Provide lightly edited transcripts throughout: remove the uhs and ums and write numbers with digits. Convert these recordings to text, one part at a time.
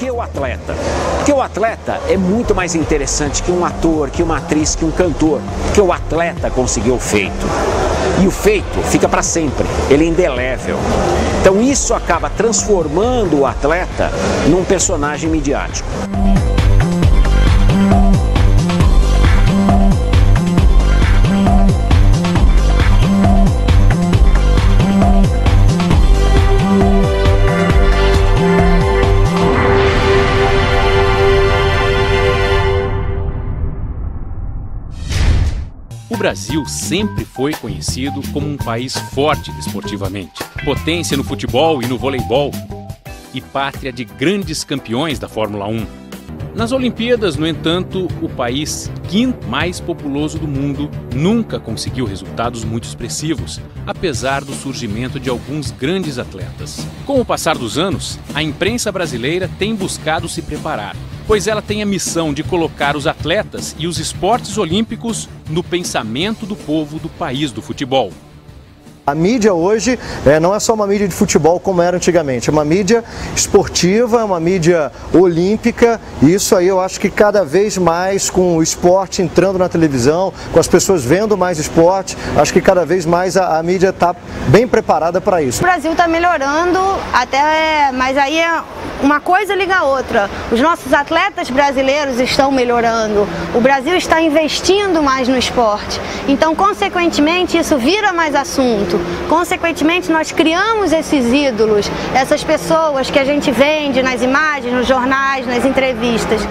que o atleta? Porque o atleta é muito mais interessante que um ator, que uma atriz, que um cantor. Porque o atleta conseguiu o feito. E o feito fica para sempre, ele é indelével. Então isso acaba transformando o atleta num personagem midiático. O Brasil sempre foi conhecido como um país forte desportivamente, potência no futebol e no voleibol e pátria de grandes campeões da Fórmula 1. Nas Olimpíadas, no entanto, o país quinto mais populoso do mundo nunca conseguiu resultados muito expressivos, apesar do surgimento de alguns grandes atletas. Com o passar dos anos, a imprensa brasileira tem buscado se preparar, pois ela tem a missão de colocar os atletas e os esportes olímpicos no pensamento do povo do país do futebol. A mídia hoje não é só uma mídia de futebol como era antigamente, é uma mídia esportiva, é uma mídia olímpica, e isso aí eu acho que cada vez mais com o esporte entrando na televisão, com as pessoas vendo mais esporte, acho que cada vez mais a mídia está bem preparada para isso. O Brasil está melhorando, mas aí uma coisa liga a outra. Os nossos atletas brasileiros estão melhorando, o Brasil está investindo mais no esporte, então consequentemente isso vira mais assunto. Consequentemente, nós criamos esses ídolos, essas pessoas que a gente vende nas imagens, nos jornais, nas entrevistas.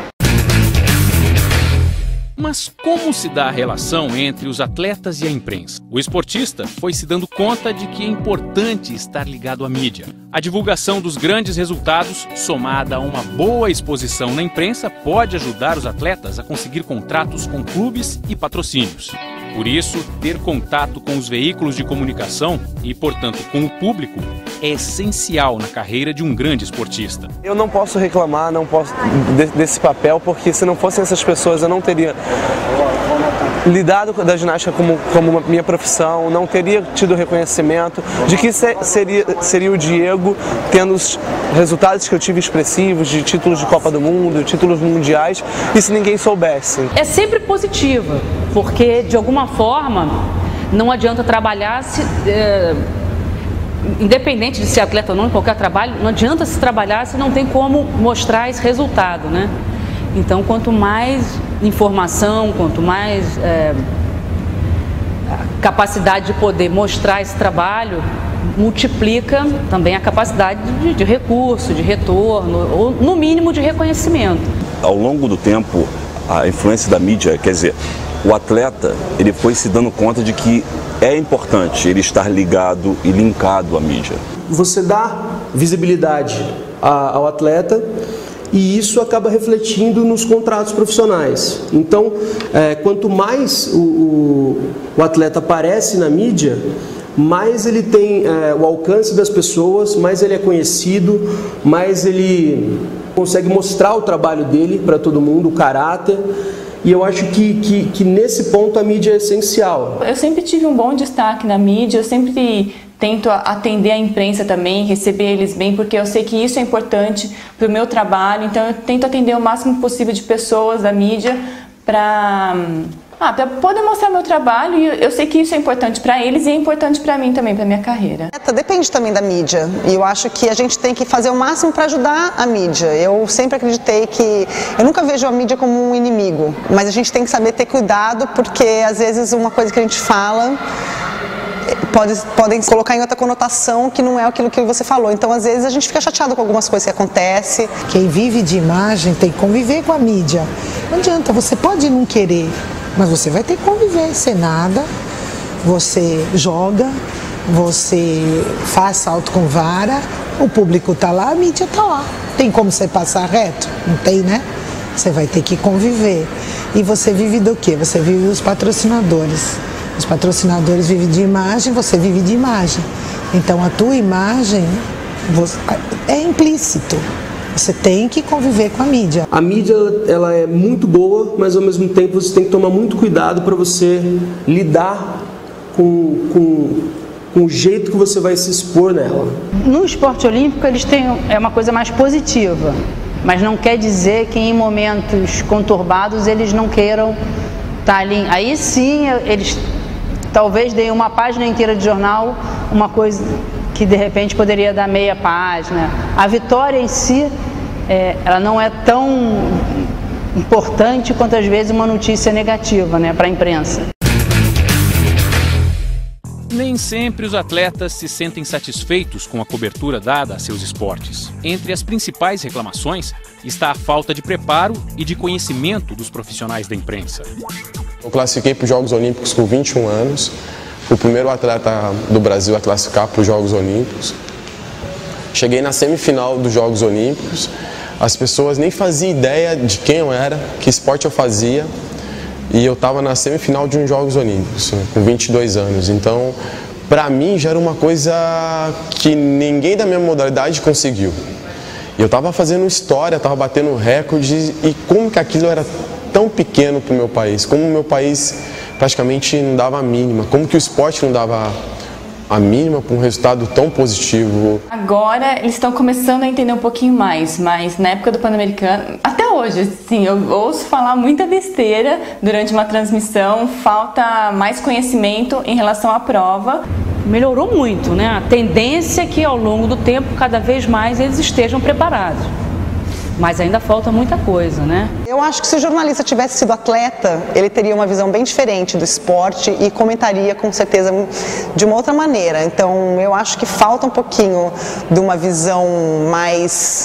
Mas como se dá a relação entre os atletas e a imprensa? O esportista foi se dando conta de que é importante estar ligado à mídia. A divulgação dos grandes resultados, somada a uma boa exposição na imprensa, pode ajudar os atletas a conseguir contratos com clubes e patrocínios. Por isso, ter contato com os veículos de comunicação e, portanto, com o público é essencial na carreira de um grande esportista. Eu não posso reclamar desse papel, porque se não fossem essas pessoas eu não teria lidado da ginástica como minha profissão, não teria tido reconhecimento de que seria o Diego tendo os resultados que eu tive expressivos, de títulos de Copa do Mundo, títulos mundiais, e se ninguém soubesse. É sempre positiva, porque de alguma forma não adianta trabalhar, independente de ser atleta ou não, em qualquer trabalho, não adianta se trabalhar se não tem como mostrar esse resultado, né? Então, quanto mais informação, quanto mais capacidade de poder mostrar esse trabalho, multiplica também a capacidade de recurso, de retorno, ou no mínimo de reconhecimento. Ao longo do tempo, a influência da mídia, quer dizer, o atleta, ele foi se dando conta de que é importante ele estar ligado e linkado à mídia. Você dá visibilidade ao atleta e isso acaba refletindo nos contratos profissionais. Então, quanto mais o atleta aparece na mídia, mais ele tem o alcance das pessoas, mais ele é conhecido, mais ele consegue mostrar o trabalho dele para todo mundo, o caráter. E eu acho que nesse ponto a mídia é essencial. Eu sempre tive um bom destaque na mídia, eu sempre tento atender a imprensa também, receber eles bem, porque eu sei que isso é importante para o meu trabalho, então eu tento atender o máximo possível de pessoas da mídia para poder mostrar meu trabalho, e eu sei que isso é importante para eles e é importante para mim também, para minha carreira. Depende também da mídia, e eu acho que a gente tem que fazer o máximo para ajudar a mídia. Eu sempre acreditei que, eu nunca vejo a mídia como um inimigo, mas a gente tem que saber ter cuidado, porque às vezes uma coisa que a gente fala podem colocar em outra conotação que não é aquilo que você falou. Então, às vezes, a gente fica chateado com algumas coisas que acontecem. Quem vive de imagem tem que conviver com a mídia. Não adianta, você pode não querer, mas você vai ter que conviver. Você nada, você joga, você faz salto com vara, o público está lá, a mídia está lá. Tem como você passar reto? Não tem, né? Você vai ter que conviver. E você vive do quê? Você vive dos patrocinadores. Os patrocinadores vivem de imagem, você vive de imagem. Então a tua imagem é implícito. Você tem que conviver com a mídia. A mídia ela é muito boa, mas ao mesmo tempo você tem que tomar muito cuidado para você lidar com o jeito que você vai se expor nela. No esporte olímpico eles têm uma coisa mais positiva. mas não quer dizer que em momentos conturbados eles não queiram estar ali. Aí sim, eles talvez deem uma página inteira de jornal, uma coisa que de repente poderia dar meia página. A vitória em si, ela não é tão importante quanto às vezes uma notícia negativa, né, para a imprensa. Nem sempre os atletas se sentem satisfeitos com a cobertura dada a seus esportes. Entre as principais reclamações está a falta de preparo e de conhecimento dos profissionais da imprensa. Eu classifiquei para os Jogos Olímpicos com 21 anos, fui o primeiro atleta do Brasil a classificar para os Jogos Olímpicos. Cheguei na semifinal dos Jogos Olímpicos, as pessoas nem faziam ideia de quem eu era, que esporte eu fazia. E eu estava na semifinal de uns Jogos Olímpicos, né, com 22 anos. Então, para mim, já era uma coisa que ninguém da minha modalidade conseguiu. E eu estava fazendo história, estava batendo recordes, e como que aquilo era tão pequeno para o meu país? Como o meu país praticamente não dava a mínima? Como que o esporte não dava a mínima para um resultado tão positivo? Agora eles estão começando a entender um pouquinho mais, mas na época do Pan-Americano, até hoje, sim, eu ouço falar muita besteira durante uma transmissão, falta mais conhecimento em relação à prova. Melhorou muito, né? A tendência é que ao longo do tempo, cada vez mais eles estejam preparados. Mas ainda falta muita coisa, né? Eu acho que se o jornalista tivesse sido atleta, ele teria uma visão bem diferente do esporte e comentaria com certeza de uma outra maneira. Então eu acho que falta um pouquinho de uma visão mais,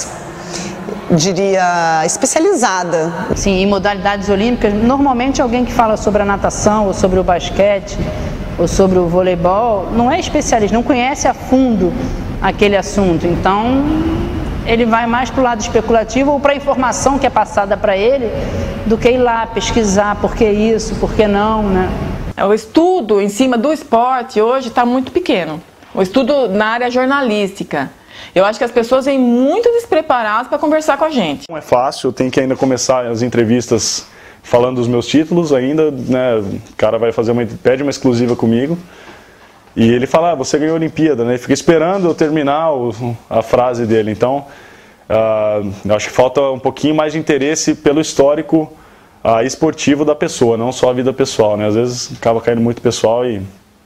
diria, especializada. Sim, em modalidades olímpicas, normalmente alguém que fala sobre a natação ou sobre o basquete ou sobre o voleibol não é especialista, não conhece a fundo aquele assunto. Então ele vai mais para o lado especulativo ou para a informação que é passada para ele do que ir lá pesquisar por que isso, por que não, né? O estudo em cima do esporte hoje está muito pequeno. O estudo na área jornalística. Eu acho que as pessoas vêm muito despreparadas para conversar com a gente. Não é fácil, eu tenho que ainda começar as entrevistas falando dos meus títulos ainda, né? O cara vai pede uma exclusiva comigo. E ele fala, você ganhou a Olimpíada, né? Ele fica esperando eu terminar a frase dele. Então, acho que falta um pouquinho mais de interesse pelo histórico esportivo da pessoa, não só a vida pessoal, né? Às vezes acaba caindo muito pessoal e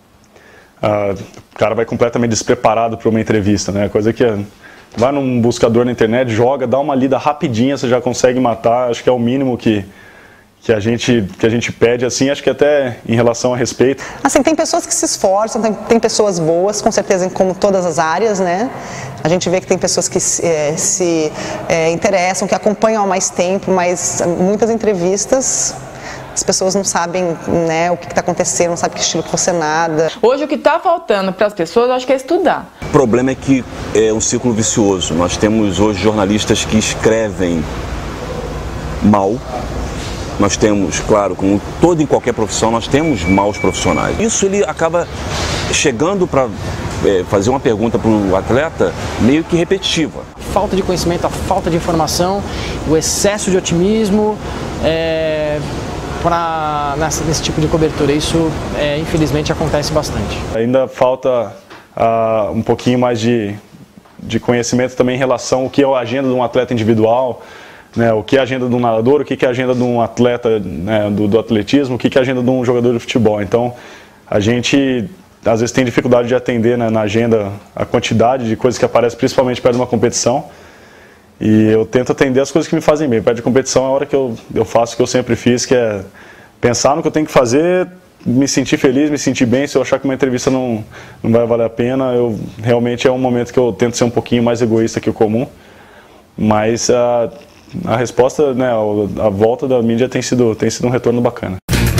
o cara vai completamente despreparado para uma entrevista, né? Coisa que vai num buscador na internet, joga, dá uma lida rapidinha, você já consegue matar. Acho que é o mínimo que a gente pede, assim, acho que até em relação a respeito. Assim, tem pessoas que se esforçam, tem pessoas boas, com certeza, como todas as áreas, né? A gente vê que tem pessoas que se interessam, que acompanham há mais tempo, mas muitas entrevistas as pessoas não sabem, né, o que está acontecendo, não sabem que estilo que você nada. Hoje o que está faltando para as pessoas, eu acho que é estudar. O problema é que é um círculo vicioso. Nós temos hoje jornalistas que escrevem mal. Nós temos, claro, como todo em qualquer profissão, nós temos maus profissionais. Isso ele acaba chegando para fazer uma pergunta para o atleta meio que repetitiva. Falta de conhecimento, a falta de informação, o excesso de otimismo nesse tipo de cobertura. Isso, infelizmente, acontece bastante. Ainda falta um pouquinho mais de conhecimento também em relação ao que é a agenda de um atleta individual, né, o que é a agenda de um nadador, o que é a agenda de um atleta, né, do atletismo, o que é a agenda de um jogador de futebol. Então, a gente às vezes tem dificuldade de atender, né, na agenda a quantidade de coisas que aparecem, principalmente perto de uma competição. E eu tento atender as coisas que me fazem bem. Perto de competição é a hora que eu faço o que eu sempre fiz, que é pensar no que eu tenho que fazer, me sentir feliz, me sentir bem. Se eu achar que uma entrevista não vai valer a pena, realmente é um momento que eu tento ser um pouquinho mais egoísta que o comum. Mas a resposta, né, a volta da mídia tem sido um retorno bacana.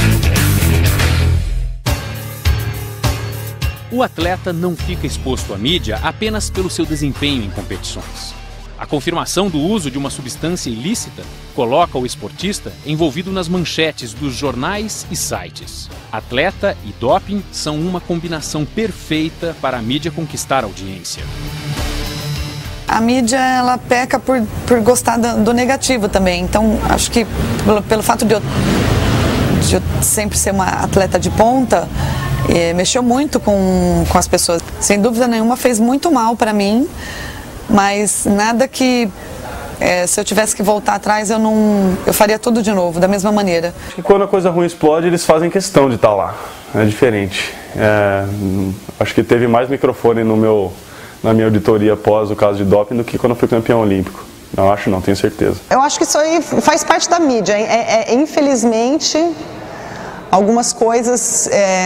O atleta não fica exposto à mídia apenas pelo seu desempenho em competições. A confirmação do uso de uma substância ilícita coloca o esportista envolvido nas manchetes dos jornais e sites. Atleta e doping são uma combinação perfeita para a mídia conquistar a audiência. A mídia, ela peca por gostar do negativo também. Então, acho que pelo fato de eu sempre ser uma atleta de ponta, mexeu muito com as pessoas. Sem dúvida nenhuma, fez muito mal para mim, mas nada que Se eu tivesse que voltar atrás, eu faria tudo de novo, da mesma maneira. Acho que quando a coisa ruim explode, eles fazem questão de estar lá. É diferente. Acho que teve mais microfone na minha auditoria após o caso de doping do que quando eu fui campeão olímpico. Não tenho certeza. Eu acho que isso aí faz parte da mídia. Infelizmente, algumas coisas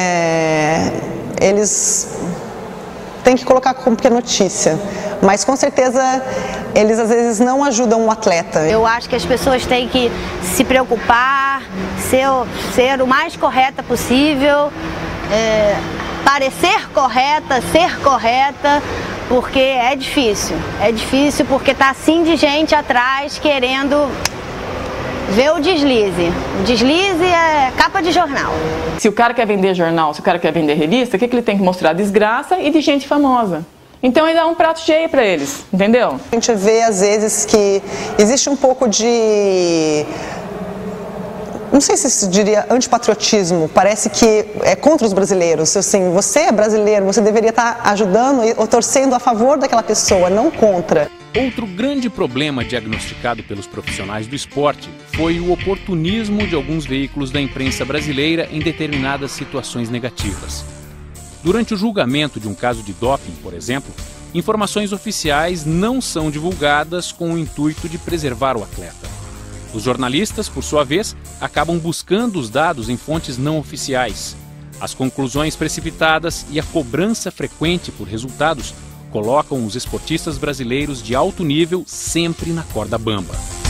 eles têm que colocar como que é notícia. Mas com certeza eles às vezes não ajudam o atleta. Eu acho que as pessoas têm que se preocupar, ser o mais correta possível, parecer correta, ser correta, porque é difícil porque tá assim de gente atrás querendo ver o deslize. O deslize é capa de jornal. Se o cara quer vender jornal, se o cara quer vender revista, o que ele tem que mostrar? Desgraça e de gente famosa. Então ele dá um prato cheio para eles, entendeu? A gente vê às vezes que existe um pouco de, não sei se se diria antipatriotismo, parece que é contra os brasileiros. Assim, você é brasileiro, você deveria estar ajudando ou torcendo a favor daquela pessoa, não contra. Outro grande problema diagnosticado pelos profissionais do esporte foi o oportunismo de alguns veículos da imprensa brasileira em determinadas situações negativas. Durante o julgamento de um caso de doping, por exemplo, informações oficiais não são divulgadas com o intuito de preservar o atleta. Os jornalistas, por sua vez, acabam buscando os dados em fontes não oficiais. As conclusões precipitadas e a cobrança frequente por resultados colocam os esportistas brasileiros de alto nível sempre na corda bamba.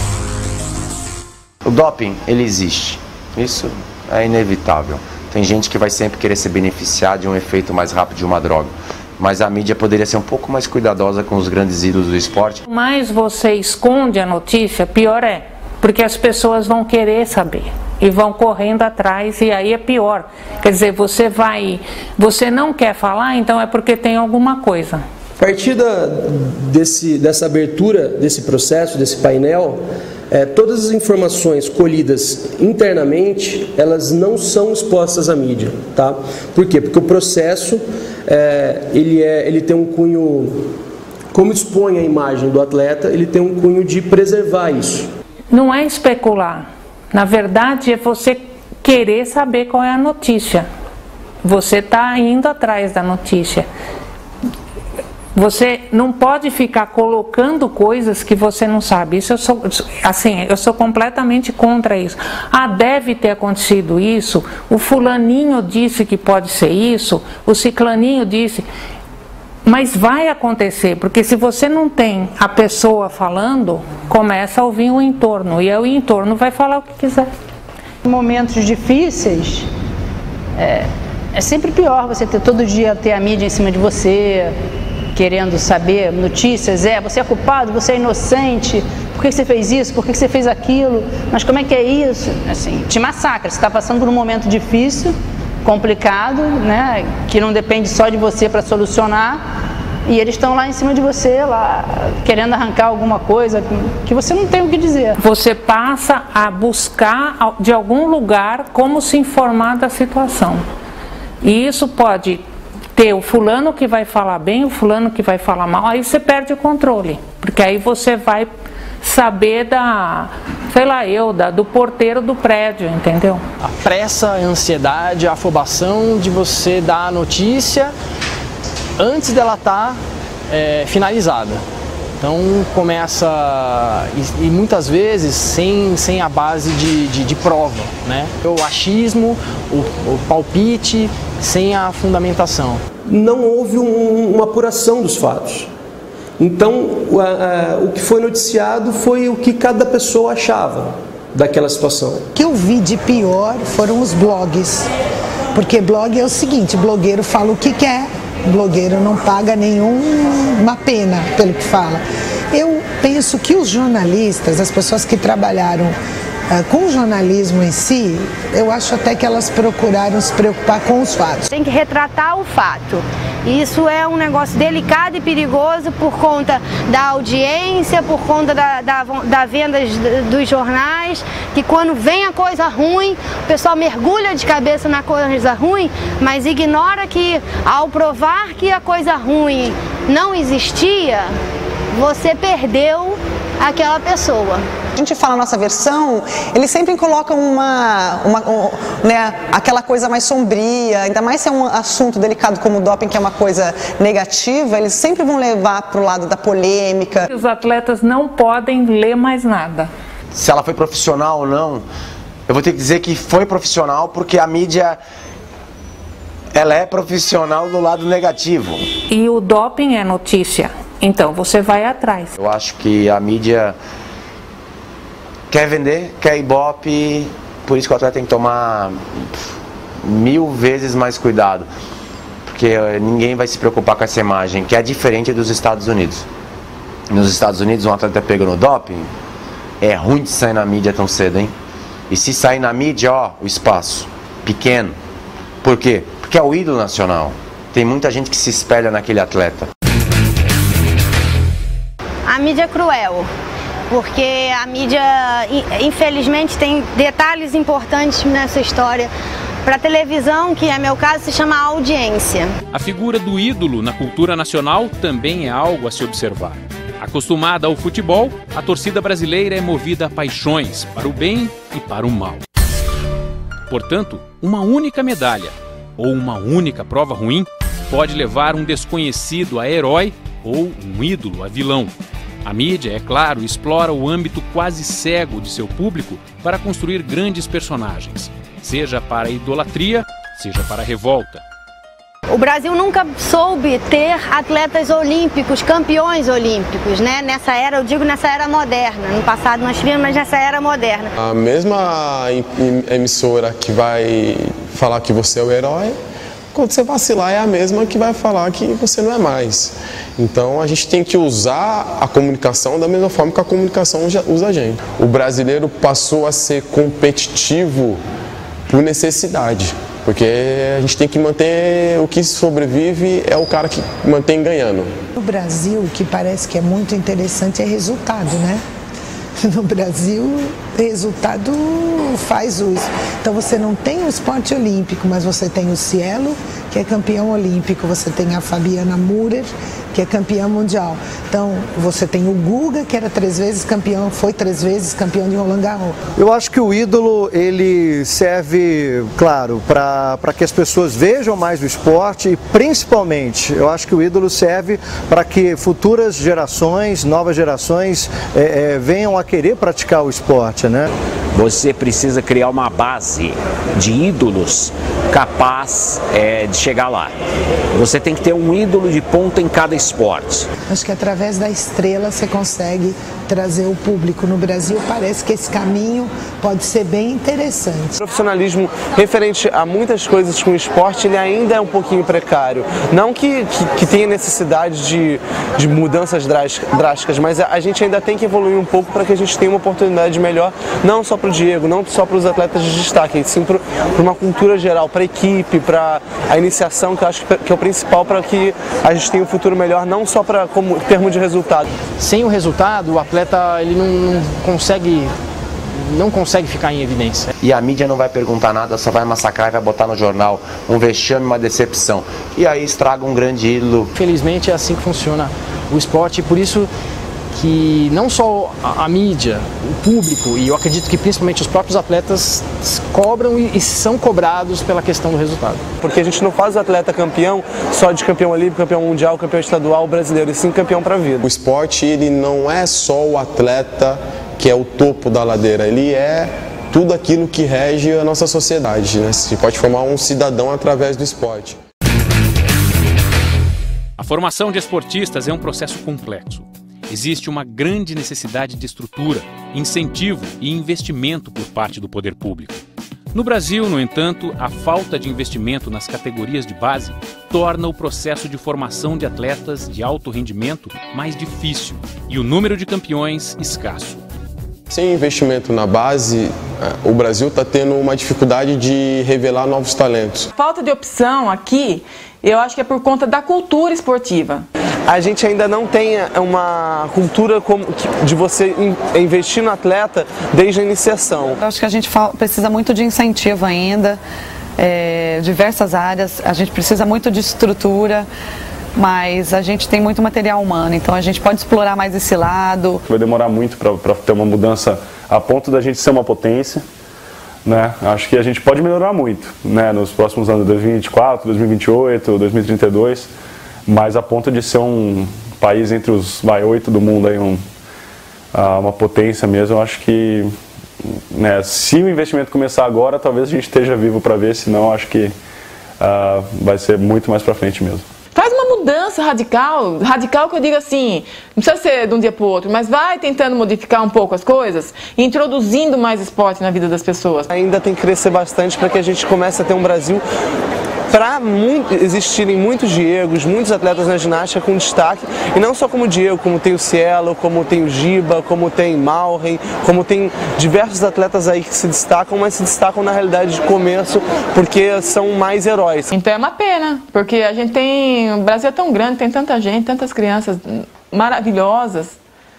O doping, ele existe. Isso é inevitável. Tem gente que vai sempre querer se beneficiar de um efeito mais rápido de uma droga. Mas a mídia poderia ser um pouco mais cuidadosa com os grandes ídolos do esporte. Quanto mais você esconde a notícia, pior é. Porque as pessoas vão querer saber e vão correndo atrás, e aí é pior. Quer dizer, você não quer falar, então é porque tem alguma coisa. A partir dessa abertura desse processo, desse painel, todas as informações colhidas internamente, elas não são expostas à mídia, tá? Por quê? Porque o processo, ele tem um cunho, como expõe a imagem do atleta, ele tem um cunho de preservar isso. Não é especular, na verdade é você querer saber qual é a notícia, você está indo atrás da notícia. Você não pode ficar colocando coisas que você não sabe. Isso eu sou completamente contra isso. Deve ter acontecido isso, o fulaninho disse que pode ser isso, o ciclaninho disse. Mas vai acontecer, porque se você não tem a pessoa falando, começa a ouvir o entorno, e aí o entorno vai falar o que quiser. Em momentos difíceis, é sempre pior você todo dia ter a mídia em cima de você, querendo saber notícias, você é culpado, você é inocente, por que você fez isso, por que você fez aquilo, mas como é que é isso? Assim, te massacra, você está passando por um momento difícil, complicado, né, que não depende só de você para solucionar, e eles estão lá em cima de você, lá querendo arrancar alguma coisa que você não tem o que dizer. Você passa a buscar de algum lugar como se informar da situação, e isso pode ter o fulano que vai falar bem, o fulano que vai falar mal, aí você perde o controle, porque aí você vai saber do porteiro do prédio, entendeu? A pressa, a ansiedade, a afobação de você dar a notícia antes dela estar finalizada. Então começa, e muitas vezes sem a base de prova, né? O achismo, o palpite, sem a fundamentação. Não houve uma apuração dos fatos. Então o que foi noticiado foi o que cada pessoa achava daquela situação. O que eu vi de pior foram os blogs. Porque blog é o seguinte, blogueiro fala o que quer. Blogueiro não paga nenhuma pena pelo que fala. Eu penso que os jornalistas, as pessoas que trabalharam com o jornalismo em si, eu acho até que elas procuraram se preocupar com os fatos. Tem que retratar o fato. Isso é um negócio delicado e perigoso por conta da audiência, por conta da venda dos jornais, que quando vem a coisa ruim, o pessoal mergulha de cabeça na coisa ruim, mas ignora que ao provar que a coisa ruim não existia, você perdeu aquela pessoa. A gente fala a nossa versão, eles sempre colocam né, aquela coisa mais sombria, ainda mais se é um assunto delicado como o doping, que é uma coisa negativa, eles sempre vão levar para o lado da polêmica. Os atletas não podem ler mais nada. Se ela foi profissional ou não, eu vou ter que dizer que foi profissional, porque a mídia, ela é profissional do lado negativo. E o doping é notícia, então você vai atrás. Eu acho que a mídia quer vender, quer ibope, por isso que o atleta tem que tomar 1000 vezes mais cuidado, porque ninguém vai se preocupar com essa imagem, que é diferente dos Estados Unidos. Nos Estados Unidos, um atleta pega no doping, é ruim de sair na mídia tão cedo, hein? E se sair na mídia, ó, o espaço pequeno. Por quê? Porque é o ídolo nacional. Tem muita gente que se espelha naquele atleta. A mídia é cruel, porque a mídia, infelizmente, tem detalhes importantes nessa história. Para a televisão, que é meu caso, se chama audiência. A figura do ídolo na cultura nacional também é algo a se observar. Acostumada ao futebol, a torcida brasileira é movida a paixões, para o bem e para o mal. Portanto, uma única medalha ou uma única prova ruim pode levar um desconhecido a herói ou um ídolo a vilão. A mídia, é claro, explora o âmbito quase cego de seu público para construir grandes personagens, seja para a idolatria, seja para a revolta. O Brasil nunca soube ter atletas olímpicos, campeões olímpicos, né? Nessa era, eu digo nessa era moderna. No passado nós tivemos, mas nessa era moderna. A mesma emissora que vai falar que você é o herói, quando você vacilar é a mesma que vai falar que você não é mais. Então a gente tem que usar a comunicação da mesma forma que a comunicação usa a gente. O brasileiro passou a ser competitivo por necessidade. Porque a gente tem que manter, o que sobrevive é o cara que mantém ganhando. No Brasil, o que parece que é muito interessante é resultado, né? No Brasil, resultado faz uso. Então você não tem o esporte olímpico, mas você tem o Cielo, que é campeão olímpico, você tem a Fabiana Müller, que é campeã mundial. Então você tem o Guga, que era 3 vezes campeão, foi 3 vezes campeão de Roland Garros. Eu acho que o ídolo, ele serve, claro, para que as pessoas vejam mais o esporte e principalmente, eu acho que o ídolo serve para que futuras gerações, novas gerações, venham a querer praticar o esporte, né? Você precisa criar uma base de ídolos capaz de chegar lá. Você tem que ter um ídolo de ponta em cada esporte. Acho que através da estrela você consegue trazer o público. No Brasil parece que esse caminho pode ser bem interessante. O profissionalismo referente a muitas coisas com o esporte, ele ainda é um pouquinho precário. Não que tenha necessidade de mudanças drásticas, mas a gente ainda tem que evoluir um pouco para que a gente tenha uma oportunidade melhor, não só para o Diego, não só para os atletas de destaque, sim para uma cultura geral, para a equipe, para a iniciação, que eu acho que é o principal para que a gente tenha um futuro melhor, não só como termo de resultado. Sem o resultado, o atleta ele não consegue ficar em evidência. E a mídia não vai perguntar nada, só vai massacrar e vai botar no jornal um vexame, uma decepção. E aí estraga um grande ídolo. Felizmente é assim que funciona o esporte, e por isso que não só a mídia, o público, e eu acredito que principalmente os próprios atletas cobram e são cobrados pela questão do resultado. Porque a gente não faz o atleta campeão só de campeão olímpico, campeão mundial, campeão estadual, brasileiro, e sim campeão para a vida. O esporte, ele não é só o atleta que é o topo da ladeira, ele é tudo aquilo que rege a nossa sociedade, né? Se pode formar um cidadão através do esporte. A formação de esportistas é um processo complexo. Existe uma grande necessidade de estrutura, incentivo e investimento por parte do poder público. No Brasil, no entanto, a falta de investimento nas categorias de base torna o processo de formação de atletas de alto rendimento mais difícil e o número de campeões escasso. Sem investimento na base, o Brasil está tendo uma dificuldade de revelar novos talentos. Falta de opção aqui, eu acho que é por conta da cultura esportiva. A gente ainda não tem uma cultura de você investir no atleta desde a iniciação. Eu acho que a gente precisa muito de incentivo ainda, diversas áreas, a gente precisa muito de estrutura, mas a gente tem muito material humano, então a gente pode explorar mais esse lado. Vai demorar muito para ter uma mudança a ponto da gente ser uma potência, né? Acho que a gente pode melhorar muito, né? Nos próximos anos, 2024, 2028, 2032, mas a ponto de ser um país entre os 8 do mundo, aí, uma potência mesmo. Eu acho que, né, se o investimento começar agora, talvez a gente esteja vivo para ver, senão acho que vai ser muito mais para frente mesmo. Faz uma mudança radical que eu digo assim, não precisa ser de um dia para o outro, mas vai tentando modificar um pouco as coisas, introduzindo mais esporte na vida das pessoas. Ainda tem que crescer bastante para que a gente comece a ter um Brasil, para existirem muitos Diegos, muitos atletas na ginástica com destaque, e não só como Diego, como tem o Cielo, como tem o Giba, como tem Malren, como tem diversos atletas aí que se destacam, mas se destacam na realidade de começo porque são mais heróis. Então é uma pena, porque a gente tem, o Brasil é tão grande, tem tanta gente, tantas crianças maravilhosas,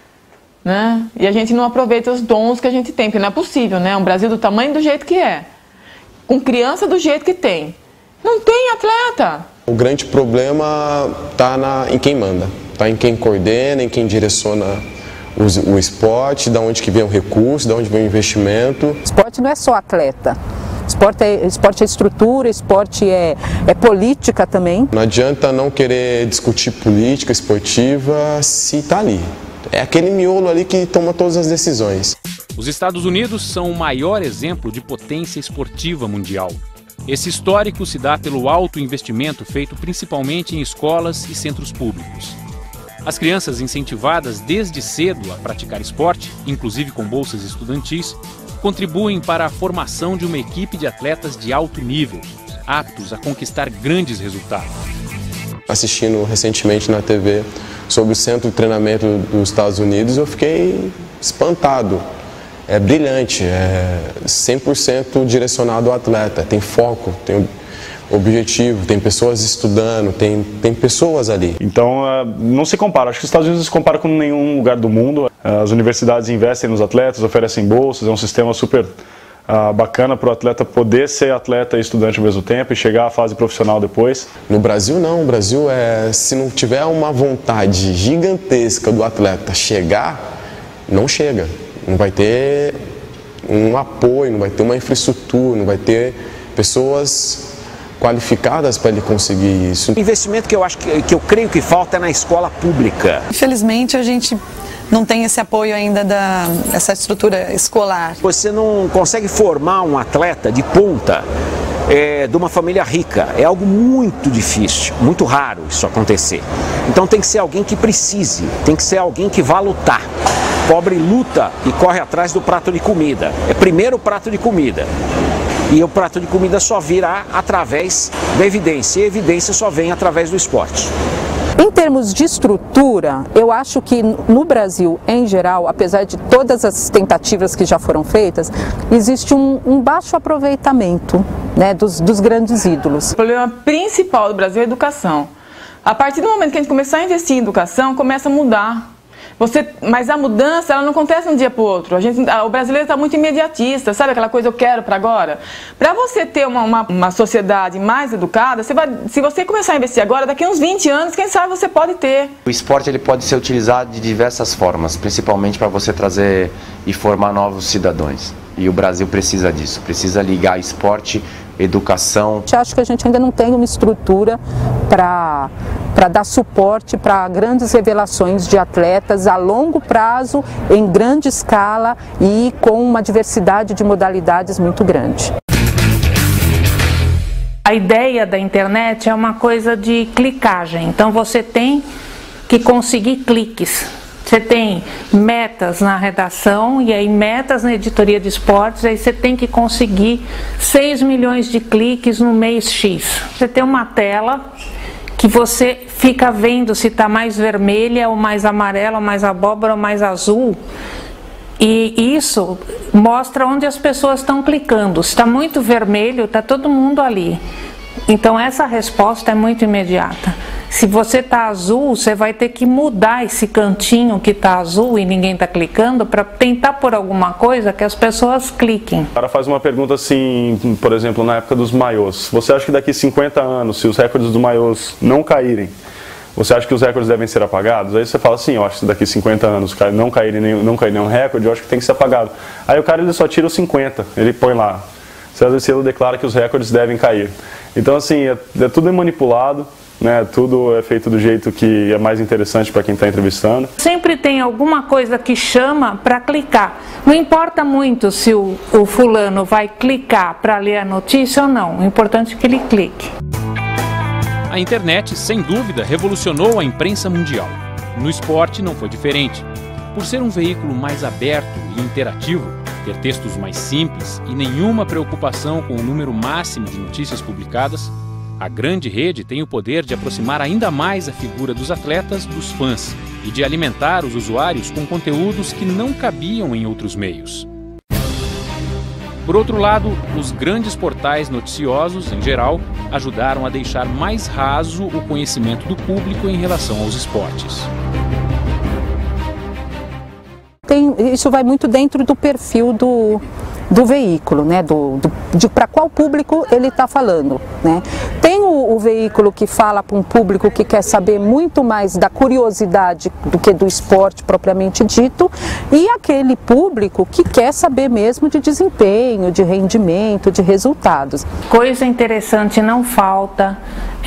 né? E a gente não aproveita os dons que a gente tem, porque não é possível, né? Um Brasil do tamanho do jeito que é, com criança do jeito que tem. Não tem atleta. O grande problema está em quem manda, está em quem coordena, em quem direciona o esporte, de onde que vem o recurso, de onde vem o investimento. Esporte não é só atleta. Esporte é estrutura, esporte é política também. Não adianta não querer discutir política esportiva se está ali. É aquele miolo ali que toma todas as decisões. Os Estados Unidos são o maior exemplo de potência esportiva mundial. Esse histórico se dá pelo alto investimento feito principalmente em escolas e centros públicos. As crianças incentivadas desde cedo a praticar esporte, inclusive com bolsas estudantis, contribuem para a formação de uma equipe de atletas de alto nível, aptos a conquistar grandes resultados. Assistindo recentemente na TV sobre o centro de treinamento dos Estados Unidos, eu fiquei espantado. É brilhante, é 100% direcionado ao atleta, tem foco, tem objetivo, tem pessoas estudando, tem pessoas ali. Então não se compara, acho que os Estados Unidos não se compara com nenhum lugar do mundo. As universidades investem nos atletas, oferecem bolsas, é um sistema super bacana para o atleta poder ser atleta e estudante ao mesmo tempo e chegar à fase profissional depois. No Brasil não, o Brasil se não tiver uma vontade gigantesca do atleta chegar, não chega. Não vai ter um apoio, não vai ter uma infraestrutura, não vai ter pessoas qualificadas para ele conseguir isso. O investimento que eu creio que falta é na escola pública. Infelizmente a gente não tem esse apoio ainda dessa estrutura escolar. Você não consegue formar um atleta de ponta de uma família rica. É algo muito difícil, muito raro isso acontecer. Então tem que ser alguém que precise, tem que ser alguém que vá lutar. Pobre luta e corre atrás do prato de comida. É primeiro o prato de comida. E o prato de comida só virá através da evidência. E a evidência só vem através do esporte. Em termos de estrutura, eu acho que no Brasil, em geral, apesar de todas as tentativas que já foram feitas, existe um baixo aproveitamento, né, dos grandes ídolos. O problema principal do Brasil é a educação. A partir do momento que a gente começar a investir em educação, começa a mudar. Mas a mudança, ela não acontece de um dia para o outro. O brasileiro está muito imediatista, sabe aquela coisa eu quero para agora? Para você ter uma sociedade mais educada, se você começar a investir agora, daqui a uns 20 anos, quem sabe você pode ter. O esporte ele pode ser utilizado de diversas formas, principalmente para você trazer e formar novos cidadãos. E o Brasil precisa disso, precisa ligar esporte, educação. Eu acho que a gente ainda não tem uma estrutura para dar suporte para grandes revelações de atletas a longo prazo, em grande escala e com uma diversidade de modalidades muito grande. A ideia da internet é uma coisa de clicagem, então você tem que conseguir cliques. Você tem metas na redação e aí metas na editoria de esportes, aí você tem que conseguir 6 milhões de cliques no mês X. Você tem uma tela que você fica vendo se está mais vermelha, ou mais amarela, ou mais abóbora, ou mais azul. E isso mostra onde as pessoas estão clicando. Se está muito vermelho, está todo mundo ali. Então essa resposta é muito imediata. Se você está azul, você vai ter que mudar esse cantinho que está azul e ninguém está clicando para tentar por alguma coisa que as pessoas cliquem. O cara faz uma pergunta assim, por exemplo, na época dos maiôs. Você acha que daqui 50 anos, se os recordes dos maiôs não caírem, você acha que os recordes devem ser apagados? Aí você fala assim, eu acho que daqui 50 anos não cair nenhum recorde, eu acho que tem que ser apagado. Aí o cara ele só tira os 50, ele põe lá. César Cielo declara que os recordes devem cair. Então assim, tudo é manipulado, né? Tudo é feito do jeito que é mais interessante para quem está entrevistando. Sempre tem alguma coisa que chama para clicar. Não importa muito se o fulano vai clicar para ler a notícia ou não, o importante é que ele clique. A internet, sem dúvida, revolucionou a imprensa mundial. No esporte não foi diferente. Por ser um veículo mais aberto e interativo, ter textos mais simples e nenhuma preocupação com o número máximo de notícias publicadas, a grande rede tem o poder de aproximar ainda mais a figura dos atletas dos fãs e de alimentar os usuários com conteúdos que não cabiam em outros meios. Por outro lado, os grandes portais noticiosos, em geral, ajudaram a deixar mais raso o conhecimento do público em relação aos esportes. Isso vai muito dentro do perfil do veículo, né? De para qual público ele está falando, né? Tem o veículo que fala para um público que quer saber muito mais da curiosidade do que do esporte propriamente dito, e aquele público que quer saber mesmo de desempenho, de rendimento, de resultados. Coisa interessante não falta,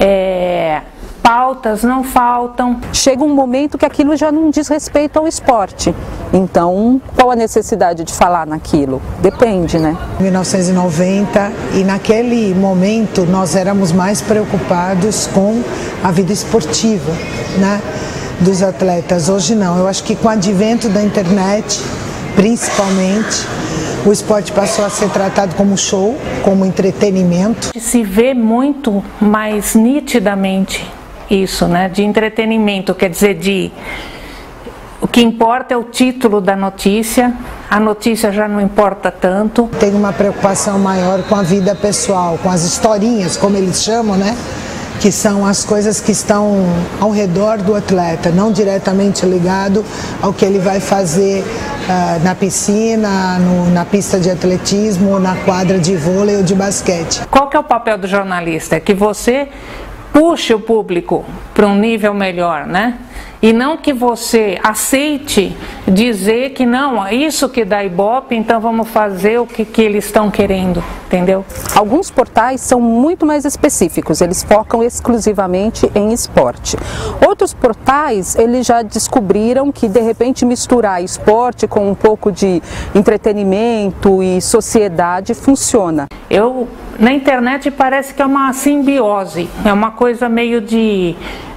pautas não faltam. Chega um momento que aquilo já não diz respeito ao esporte. Então, qual a necessidade de falar naquilo? Depende, né? 1990, e naquele momento nós éramos mais preocupados com a vida esportiva, né, dos atletas. Hoje não. Eu acho que com o advento da internet, principalmente, o esporte passou a ser tratado como show, como entretenimento. Se vê muito mais nitidamente isso, né, de entretenimento, quer dizer, o que importa é o título da notícia, a notícia já não importa tanto. Tem uma preocupação maior com a vida pessoal, com as historinhas, como eles chamam, né, que são as coisas que estão ao redor do atleta, não diretamente ligado ao que ele vai fazer na piscina, na pista de atletismo, na quadra de vôlei ou de basquete. Qual que é o papel do jornalista? É que você puxe o público para um nível melhor, né? E não que você aceite dizer que não, é isso que dá Ibope, então vamos fazer o que eles estão querendo, entendeu? Alguns portais são muito mais específicos, eles focam exclusivamente em esporte. Outros portais, eles já descobriram que de repente misturar esporte com um pouco de entretenimento e sociedade funciona. Na internet parece que é uma simbiose, é uma coisa meio de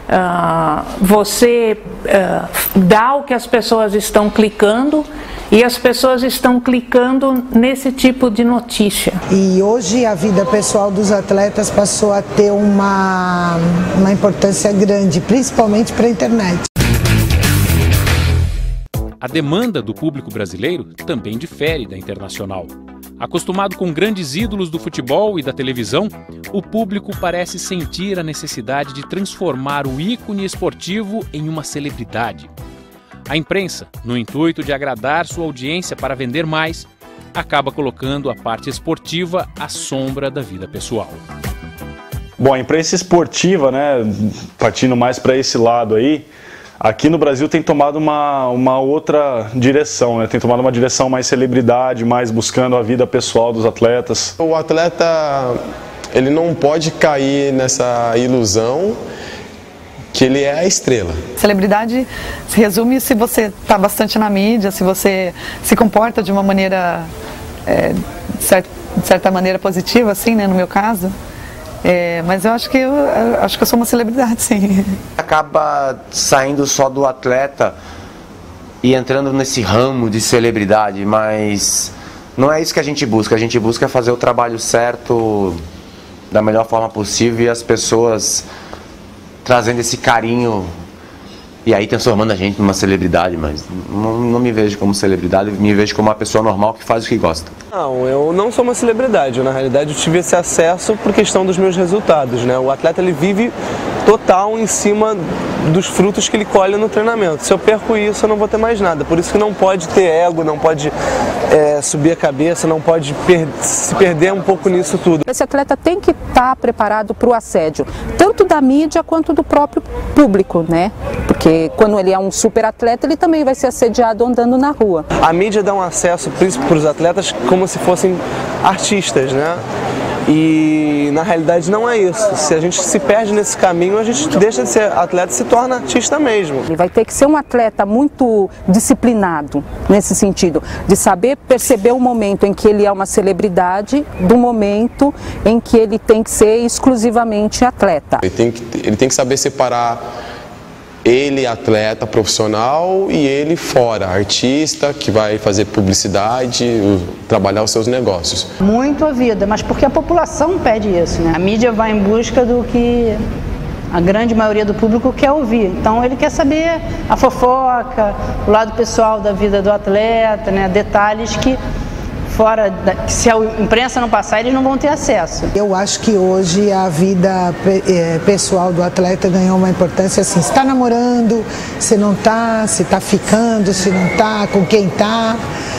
você dá o que as pessoas estão clicando e as pessoas estão clicando nesse tipo de notícia. E hoje a vida pessoal dos atletas passou a ter uma importância grande, principalmente para a internet. A demanda do público brasileiro também difere da internacional. Acostumado com grandes ídolos do futebol e da televisão, o público parece sentir a necessidade de transformar o ícone esportivo em uma celebridade. A imprensa, no intuito de agradar sua audiência para vender mais, acaba colocando a parte esportiva à sombra da vida pessoal. Bom, a imprensa esportiva, né, partindo mais para esse lado aí, aqui no Brasil tem tomado uma outra direção, né? Tem tomado uma direção mais celebridade, mais buscando a vida pessoal dos atletas. O atleta, ele não pode cair nessa ilusão que ele é a estrela. Celebridade se resume se você está bastante na mídia, se você se comporta de uma maneira, de certa maneira positiva, assim, né, no meu caso. Mas eu acho que eu sou uma celebridade, sim. Acaba saindo só do atleta e entrando nesse ramo de celebridade, mas não é isso que a gente busca fazer o trabalho certo da melhor forma possível e as pessoas trazendo esse carinho E aí transformando a gente numa celebridade, mas não me vejo como celebridade, me vejo como uma pessoa normal que faz o que gosta. Não, eu não sou uma celebridade, na realidade eu tive esse acesso por questão dos meus resultados, né? O atleta ele vive total em cima dos frutos que ele colhe no treinamento. Se eu perco isso, eu não vou ter mais nada. Por isso que não pode ter ego, não pode subir a cabeça, não pode se perder um pouco nisso tudo. Esse atleta tem que estar preparado para o assédio, tanto da mídia quanto do próprio público, né? Porque quando ele é um super atleta, ele também vai ser assediado andando na rua. A mídia dá um acesso para os atletas como se fossem artistas, né? E na realidade não é isso. Se a gente se perde nesse caminho, a gente deixa de ser atleta e se torna artista mesmo. Ele vai ter que ser um atleta muito disciplinado nesse sentido, de saber perceber o momento em que ele é uma celebridade do momento em que ele tem que ser exclusivamente atleta. Ele tem que saber separar ele, atleta profissional, e ele fora, artista, que vai fazer publicidade, trabalhar os seus negócios. Muito a vida, mas porque a população pede isso, né? A mídia vai em busca do que a grande maioria do público quer ouvir. Então ele quer saber a fofoca, o lado pessoal da vida do atleta, né? Detalhes que se a imprensa não passar, eles não vão ter acesso. Eu acho que hoje a vida pessoal do atleta ganhou uma importância assim, se está namorando, se não está, se está ficando, se não está, com quem está.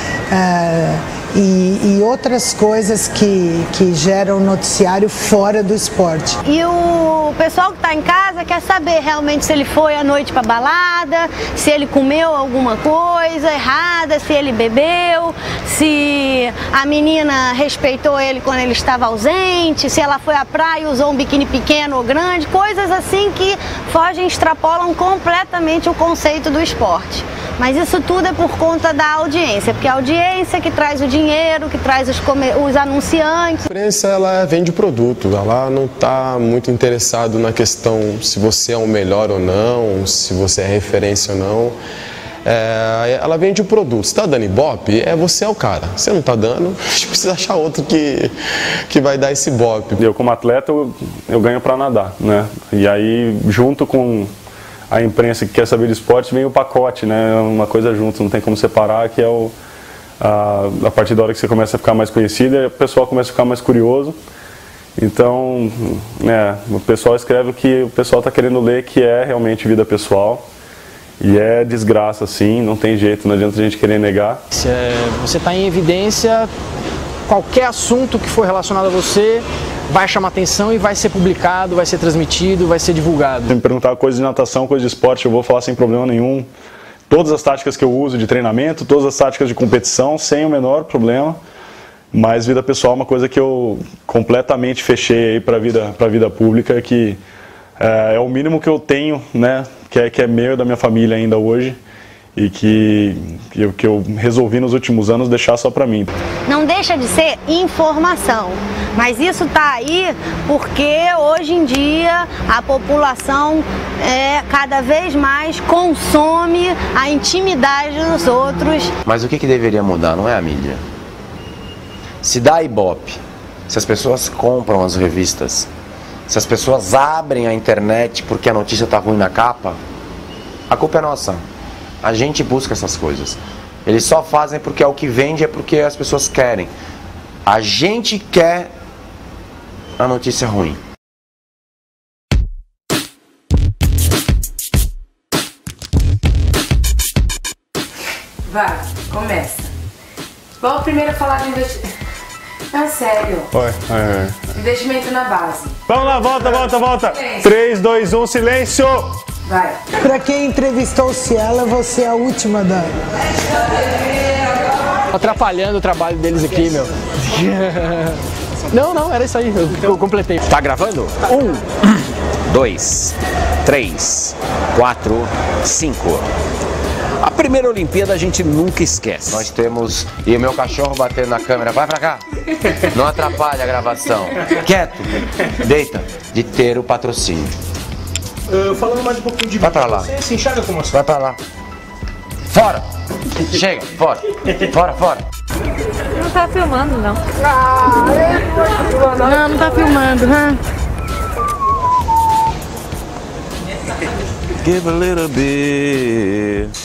E outras coisas que geram noticiário fora do esporte. E o pessoal que está em casa quer saber realmente se ele foi à noite para balada, se ele comeu alguma coisa errada, se ele bebeu, se a menina respeitou ele quando ele estava ausente, se ela foi à praia e usou um biquíni pequeno ou grande, coisas assim que fogem, extrapolam completamente o conceito do esporte. Mas isso tudo é por conta da audiência, porque a audiência que traz o dinheiro, que traz os anunciantes. A imprensa, ela vende produto, ela não está muito interessada na questão se você é o melhor ou não, se você é referência ou não. Ela vende o produto. Se está dando ibope, você é o cara. Se não está dando, a gente precisa achar outro que vai dar esse ibope. Eu, como atleta, eu ganho para nadar, né? E aí, junto com a imprensa que quer saber de esporte, vem o pacote, né? Uma coisa junto, não tem como separar, que é a partir da hora que você começa a ficar mais conhecido, o pessoal começa a ficar mais curioso. Então, o pessoal escreve o que o pessoal está querendo ler, que é realmente vida pessoal. E é desgraça, sim, não tem jeito, não adianta a gente querer negar. Você está em evidência, qualquer assunto que for relacionado a você vai chamar atenção e vai ser publicado, vai ser transmitido, vai ser divulgado. Se me perguntar coisa de natação, coisa de esporte, eu vou falar sem problema nenhum. Todas as táticas que eu uso de treinamento, todas as táticas de competição, sem o menor problema. Mas vida pessoal é uma coisa que eu completamente fechei aí para a vida pública, que é o mínimo que eu tenho, né, que é meu e da minha família ainda hoje. E que eu resolvi nos últimos anos deixar só para mim. Não deixa de ser informação, mas isso está aí porque hoje em dia a população cada vez mais consome a intimidade dos outros. Mas o que deveria mudar não é a mídia. Se dá ibope, se as pessoas compram as revistas, se as pessoas abrem a internet porque a notícia está ruim na capa, a culpa é nossa. A gente busca essas coisas. Eles só fazem porque é o que vende, é porque as pessoas querem. A gente quer a notícia ruim. Vai, começa. Qual o primeiro a falar de investimento? Não, sério. Investimento na base. Vamos lá, volta. Silêncio. 3, 2, 1, silêncio! Vai. Para quem entrevistou o Ciela, você é a última da... Atrapalhando o trabalho deles aqui, meu. Não, era isso aí, eu completei. Tá gravando? 1, 2, 3, 4, 5. A primeira Olimpíada a gente nunca esquece. Nós temos... E o meu cachorro batendo na câmera. Vai pra cá. Não atrapalha a gravação. Quieto. Deita. De ter o patrocínio. Falando mais um pouquinho de... Vai pra lá. Você se enxerga como assim? Vai pra lá. Fora. Chega. Fora. Fora. Não tá filmando, não. Não tá filmando, né? Give a little bit.